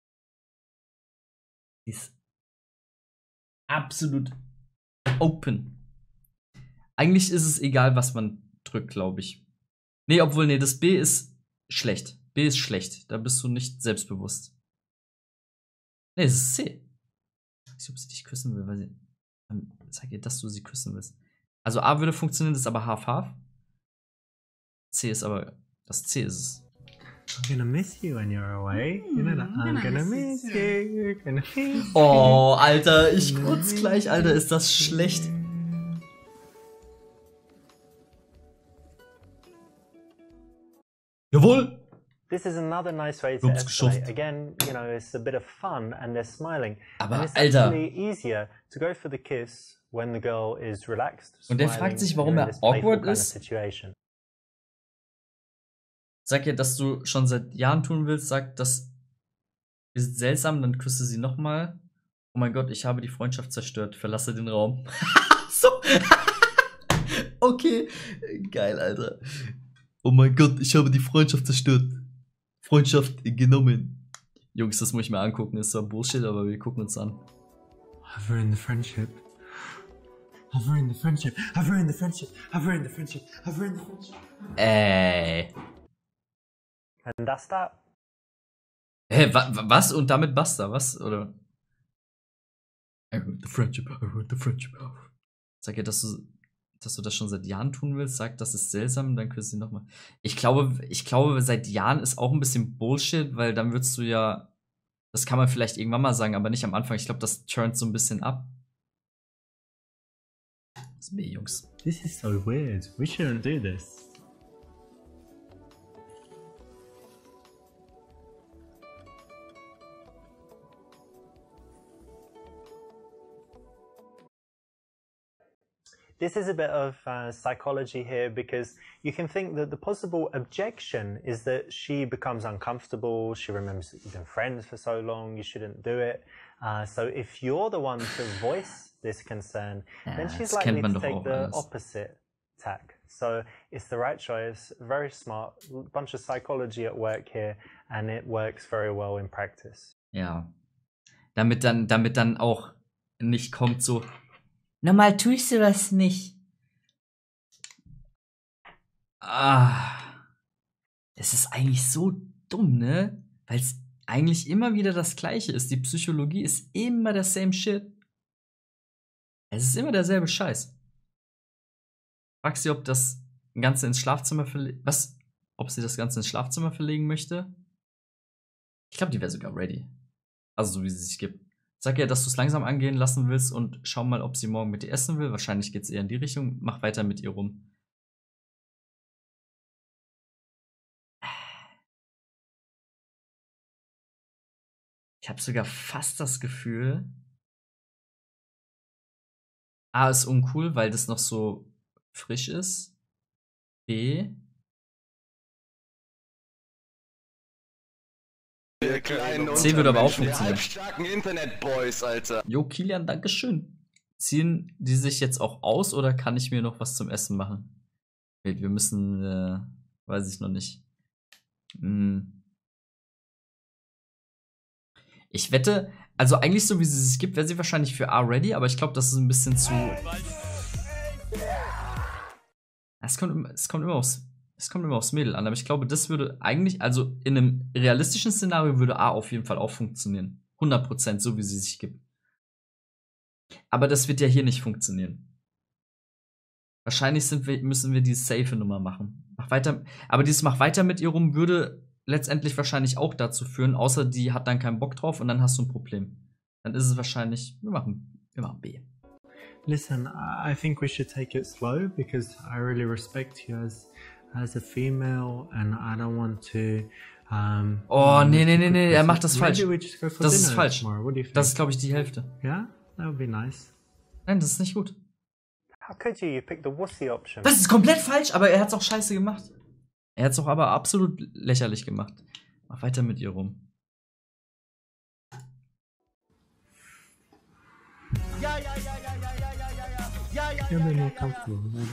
Die ist absolut open. Eigentlich ist es egal, was man drückt, glaube ich. Nee, obwohl, nee, das B ist schlecht. B ist schlecht. Da bist du nicht selbstbewusst. Nee, es ist C. Ich weiß nicht, ob sie dich küssen will, weil sie. Dann sag ihr, dass du sie küssen willst. Also A würde funktionieren, das ist aber half-half. C ist aber. Das C ist es. I'm gonna miss you when you're away. You know that. I'm I'm gonna gonna miss miss you you. Gonna miss Oh, Alter, ich kurz gleich, Alter, ist das schlecht. Jawohl! This is another nice way to Ups, escalate. geschafft. Again, you know, it's a bit of fun and they're smiling. Aber, and it's Alter. actually easier to go for the kiss when the girl is relaxed. Und der smiling, fragt sich, and warum you're er in this playful awkward kind of ist. situation. Sag ihr, dass du schon seit Jahren tun willst, sag, das ist seltsam, dann küsse sie nochmal. Oh mein Gott, ich habe die Freundschaft zerstört, verlasse den Raum. So. Okay, geil, Alter. Oh mein Gott, ich habe die Freundschaft zerstört. Freundschaft genommen. Jungs, das muss ich mir angucken, ist zwar Bullshit, aber wir gucken uns an. I've ruined the friendship. I've ruined the friendship. I've ruined the friendship. I've ruined the friendship. I've ruined the friendship. Ey. And that's that. Hä, wa wa- was? Und damit basta, was? Oder? I ruined the friendship, I ruined the friendship. Sag ihr, dass du, dass du das schon seit Jahren tun willst, sag, das ist seltsam, dann küsst sie nochmal. Ich glaube, ich glaube, seit Jahren ist auch ein bisschen Bullshit, weil dann würdest du ja, das kann man vielleicht irgendwann mal sagen, aber nicht am Anfang. Ich glaube, das turnt so ein bisschen ab. Das ist mir, Jungs. This is so weird. We shouldn't do this. this is a bit of uh, psychology here, because you can think that the possible objection is that she becomes uncomfortable. She remembers that you've been friends for so long. You shouldn't do it. Uh, so if you're the one to voice this concern, ja, then she's likely to take the alles. opposite tack. So it's the right choice. Very smart. Bunch of psychology at work here, and it works very well in practice. Ja. Damit dann, damit dann auch nicht kommt so, normal tue ich sowas nicht. Ah. Es ist eigentlich so dumm, ne? Weil es eigentlich immer wieder das Gleiche ist. Die Psychologie ist immer der same shit. Es ist immer derselbe Scheiß. Frag sie, ob das Ganze ins Schlafzimmer verlegen. Was? Ob sie das Ganze ins Schlafzimmer verlegen möchte? Ich glaube, die wäre sogar ready. Also so wie sie sich gibt. Sag ihr, dass du es langsam angehen lassen willst und schau mal, ob sie morgen mit dir essen will. Wahrscheinlich geht es eher in die Richtung. Mach weiter mit ihr rum. Ich habe sogar fast das Gefühl, A ist uncool, weil das noch so frisch ist. B. C würde aber auch funktionieren. Starken Internet-Boys, Alter. Jo, Kilian, dankeschön. Ziehen die sich jetzt auch aus oder kann ich mir noch was zum Essen machen? Wir müssen, äh, weiß ich noch nicht. Hm. Ich wette, also eigentlich so wie sie sich gibt, wäre sie wahrscheinlich für A ready, aber ich glaube, das ist ein bisschen zu. Es kommt, es kommt immer aufs, es kommt immer aufs Mädel an, aber ich glaube, das würde eigentlich, also in einem realistischen Szenario würde A auf jeden Fall auch funktionieren. hundert Prozent, so wie sie sich gibt. Aber das wird ja hier nicht funktionieren. Wahrscheinlich sind wir, müssen wir die safe Nummer machen. Mach weiter, aber dieses Mach weiter mit ihr rum würde letztendlich wahrscheinlich auch dazu führen, außer die hat dann keinen Bock drauf und dann hast du ein Problem. Dann ist es wahrscheinlich, wir machen, wir machen B. Listen, I think we should take it slow because I really respect you as as a female and I don't want to. Um, oh, nee, nee, nee, nee, er macht das Maybe falsch. we just go for Das ist dinner falsch. tomorrow. What do you think? Das ist, glaube ich, die Hälfte. Yeah, that would be nice. Nein, das ist nicht gut. How could you? You picked the wussy option. Das ist komplett falsch, aber er hat's auch scheiße gemacht. Er hat's auch aber absolut lächerlich gemacht. Mach weiter mit ihr rum. Ja, ja, ja, ja, ja, ja, ja, ja, ja, ja, ja, You're ja, more ja, ja. comfortable. Then.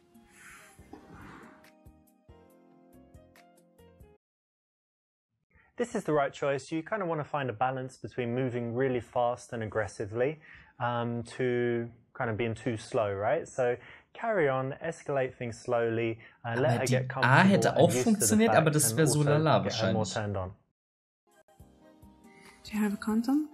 This is the right choice. You kind of want to find a balance between moving really fast and aggressively um, to kind of being too slow, right? So carry on, escalate things slowly, uh, let Aber her die get A comfortable hätte and auch used to the funktioniert, aber fact das and wäre so also lala get her more wahrscheinlich. turned on. Do you have a condom?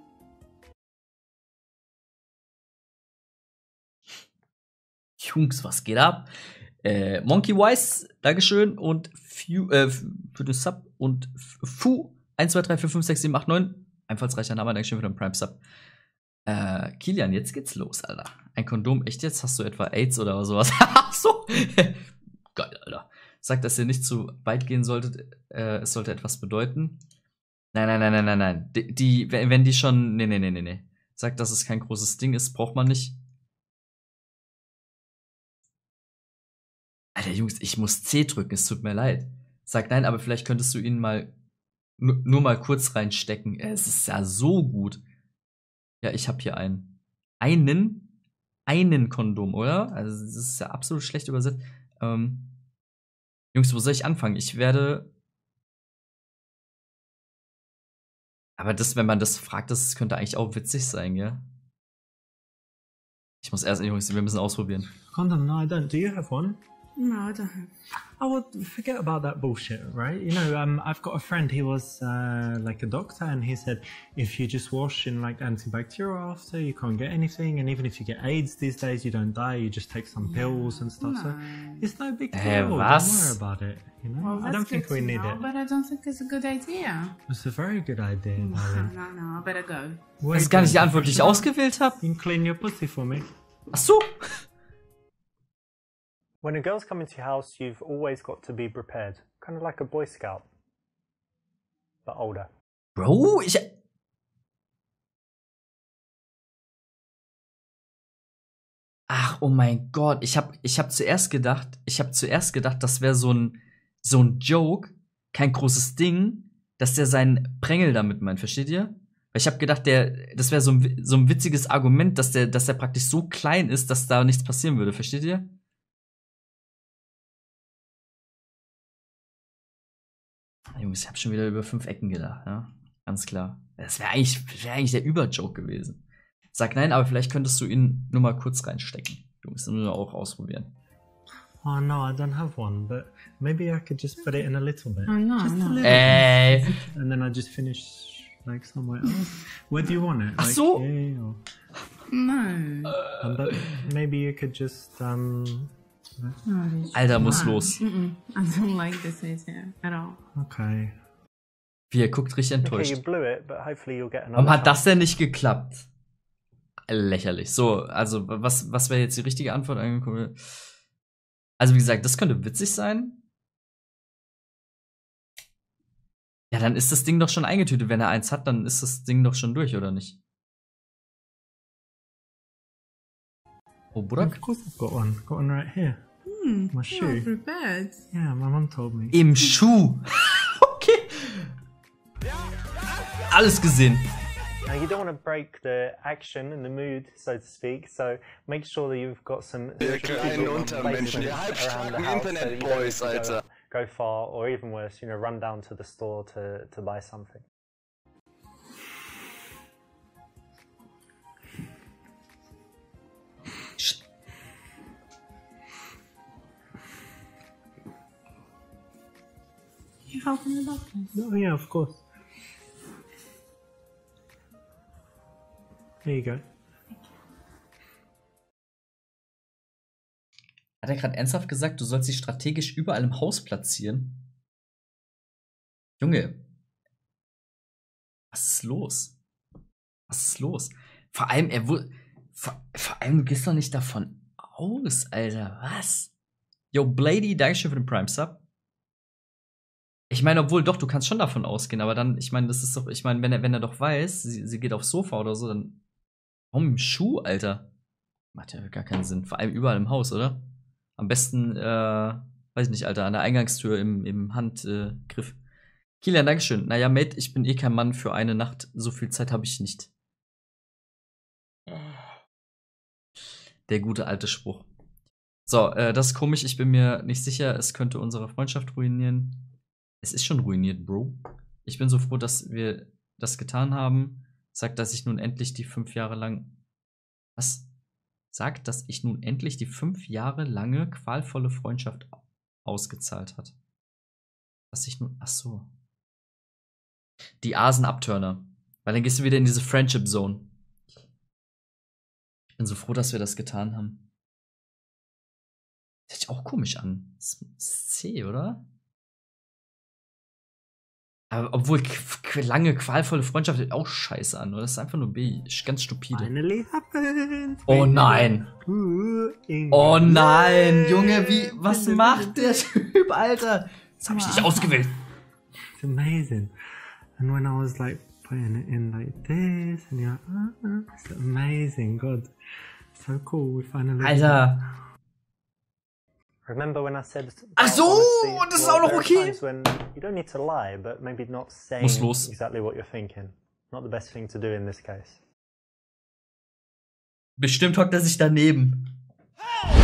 Jungs, was geht ab? Äh, Monkey Wise, Dankeschön und Fu, äh, für den Sub und Fu eins, zwei, drei, vier, fünf, sechs, sieben, acht, neun. Einfallsreicher Name, Dankeschön für den Prime Sub. Äh, Kilian, jetzt geht's los, Alter. Ein Kondom, echt jetzt? Hast du etwa AIDS oder sowas? Ach so. Geil, Alter. Sagt, dass ihr nicht zu weit gehen solltet. Äh, es sollte etwas bedeuten. Nein, nein, nein, nein, nein, nein. Die, die, wenn die schon. Nee, nee, nee, nee, nee. Sagt, dass es kein großes Ding ist, braucht man nicht. Alter, Jungs, ich muss C drücken, es tut mir leid. Sagt, nein, aber vielleicht könntest du ihn mal nur, nur mal kurz reinstecken. Es ist ja so gut. Ja, ich habe hier einen. Einen? Einen Kondom, oder? Also, das ist ja absolut schlecht übersetzt. Ähm, Jungs, wo soll ich anfangen? Ich werde. Aber das, wenn man das fragt, das könnte eigentlich auch witzig sein, gell? Ich muss erst, Jungs, wir müssen ausprobieren. Condom? No, I don't. Do you have one? No, I don't have. Oh, well, forget about that bullshit, right? You know, um, I've got a friend. He was uh, like a doctor, and he said if you just wash in like antibacterial after, you can't get anything. And even if you get AIDS these days, you don't die. You just take some pills and stuff. So it's no big deal. Hey, Don't was? worry about it. You know, Well, I that's don't think good we to need know, it. but I don't think it's a good idea. It's a very good idea, No, darling. no, no, I better go. Das ist gar nicht die Antwort, die ich ausgewählt habe. You can clean your pussy for me. Ach so. When a girl's coming to your house, you've always got to be prepared. Kind of like a Boy Scout, but older. Bro, ich. Ach, Ach, oh mein Gott, ich hab, ich hab zuerst gedacht, ich hab zuerst gedacht, das wäre so ein, so ein Joke, kein großes Ding, dass der seinen Prängel damit meint, versteht ihr? Weil ich hab gedacht, der, das wäre so ein, so ein witziges Argument, dass der, dass der praktisch so klein ist, dass da nichts passieren würde, versteht ihr? Jungs, ich hab schon wieder über fünf Ecken gedacht, ja? Ganz klar. Das wäre eigentlich, wär eigentlich der Überjoke gewesen. Sag nein, aber vielleicht könntest du ihn nur mal kurz reinstecken. Jungs, das müssen wir auch ausprobieren. Oh no, I don't have one, but maybe I could just put it in a little bit. Oh, no, just no. a little Ey. bit. And then I just finish like somewhere else. Where do you want it? Ach Like, so. here or... No. Um, but maybe you could just um. No, this- Alter, muss no. los. Mm-mm. I don't like this idea at all. Okay. Wie, er guckt richtig Okay, enttäuscht. you blew it, but hopefully you'll get another Warum hat das chance. denn nicht geklappt? Lächerlich. So, also, was, was wäre jetzt die richtige Antwort? Also, wie gesagt, das könnte witzig sein. Ja, dann ist das Ding doch schon eingetütet. Wenn er eins hat, dann ist das Ding doch schon durch, oder nicht? Oh, Burak? Of course I've got one. Got one right here. Hmm. My You're shoe. prepared. Yeah, my mum told me. Im Schuh. Okay. Alles gesehen. Now you don't want to break the action and the mood, so to speak. So make sure that you've got some Ihr kleinen Untermenschen, ihr halbstarken Internet-Boys, Alter. Go far, or even worse, you know, run down to the store to to buy something. You helping me about this? Oh yeah, of course. There you go. Hat er gerade ernsthaft gesagt, du sollst sie strategisch überall im Haus platzieren? Junge. Was ist los? Was ist los? Vor allem, er wurde. Vor, vor allem, du gehst doch nicht davon aus, Alter. Was? Yo, Blady, Dankeschön für den Prime Sub. Ich meine, obwohl, doch, du kannst schon davon ausgehen, aber dann, ich meine, das ist doch, ich meine, wenn er, wenn er doch weiß, sie, sie geht aufs Sofa oder so, dann. Warum im Schuh, Alter? Macht ja gar keinen Sinn. Vor allem überall im Haus, oder? Am besten, äh, weiß ich nicht, Alter, an der Eingangstür im, im Handgriff. Äh, Kilian, Dankeschön. Naja, Mate, ich bin eh kein Mann für eine Nacht. So viel Zeit habe ich nicht. Der gute alte Spruch. So, äh, das ist komisch. Ich bin mir nicht sicher. Es könnte unsere Freundschaft ruinieren. Es ist schon ruiniert, Bro. Ich bin so froh, dass wir das getan haben. Sagt, dass ich nun endlich die fünf Jahre lang. Was? Sagt, dass ich nun endlich die fünf Jahre lange qualvolle Freundschaft ausgezahlt hat. Dass ich nun. Ach so. Die Asen-Abturner. Weil dann gehst du wieder in diese Friendship-Zone. Ich bin so froh, dass wir das getan haben. Das hört sich auch komisch an. Das ist C, oder? Aber obwohl k- lange qualvolle Freundschaft hört auch scheiße an, oder? Das ist einfach nur B. Ganz stupide. Finally happened. Oh nein. Ooh, Oh nein, Junge, wie, was macht der Typ, Alter? Das habe ich nicht ausgewählt. It's amazing. And when I was like putting it in like this, and you're like, uh, it's amazing. God, so cool. We finally. Alter. Remember when I said? Ach so, honesty? das ist Well, auch noch there are okay. times when you don't need to lie, but maybe not saying Muss los. exactly what you're thinking. Not the best thing to do in this case. Bestimmt hockt er sich daneben.